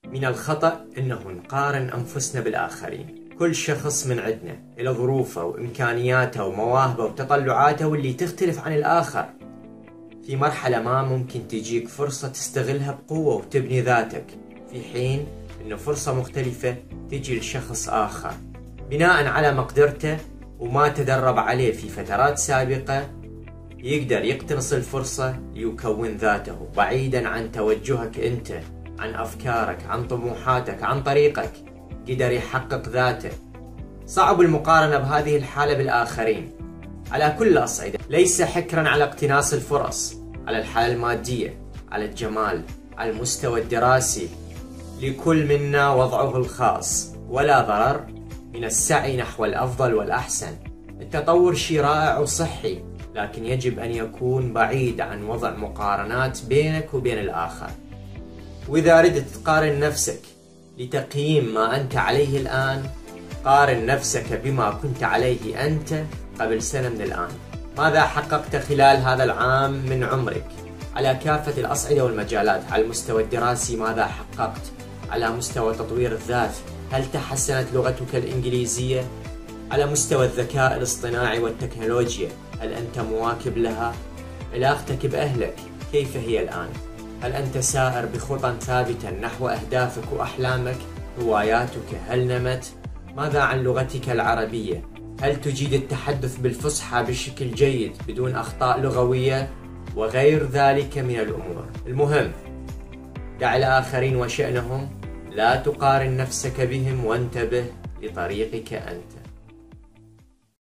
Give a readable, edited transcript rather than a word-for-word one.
من الخطأ أنه نقارن أنفسنا بالآخرين. كل شخص من عندنا له ظروفه وإمكانياته ومواهبه وتطلعاته واللي تختلف عن الآخر. في مرحلة ما ممكن تجيك فرصة تستغلها بقوة وتبني ذاتك، في حين أنه فرصة مختلفة تجي لشخص آخر بناء على مقدرته وما تدرب عليه في فترات سابقة، يقدر يقتنص الفرصة ليكون ذاته بعيدا عن توجهك أنت، عن أفكارك، عن طموحاتك، عن طريقك. قدر يحقق ذاته. صعب المقارنة بهذه الحالة بالآخرين على كل الأصعدة، ليس حكرا على اقتناص الفرص، على الحالة المادية، على الجمال، على المستوى الدراسي. لكل منا وضعه الخاص، ولا ضرر من السعي نحو الأفضل والأحسن. التطور شيء رائع وصحي، لكن يجب أن يكون بعيد عن وضع مقارنات بينك وبين الآخر. وإذا ردت تقارن نفسك لتقييم ما أنت عليه الآن، قارن نفسك بما كنت عليه أنت قبل سنة من الآن. ماذا حققت خلال هذا العام من عمرك على كافة الأصعدة والمجالات؟ على المستوى الدراسي ماذا حققت؟ على مستوى تطوير الذات هل تحسنت لغتك الإنجليزية؟ على مستوى الذكاء الاصطناعي والتكنولوجيا هل أنت مواكب لها؟ علاقتك بأهلك كيف هي الآن؟ هل أنت سائر بخطى ثابتة نحو أهدافك وأحلامك؟ هواياتك هل نمت؟ ماذا عن لغتك العربية؟ هل تجيد التحدث بالفصحى بشكل جيد بدون أخطاء لغوية؟ وغير ذلك من الأمور. المهم، دع الآخرين وشأنهم، لا تقارن نفسك بهم، وانتبه لطريقك أنت.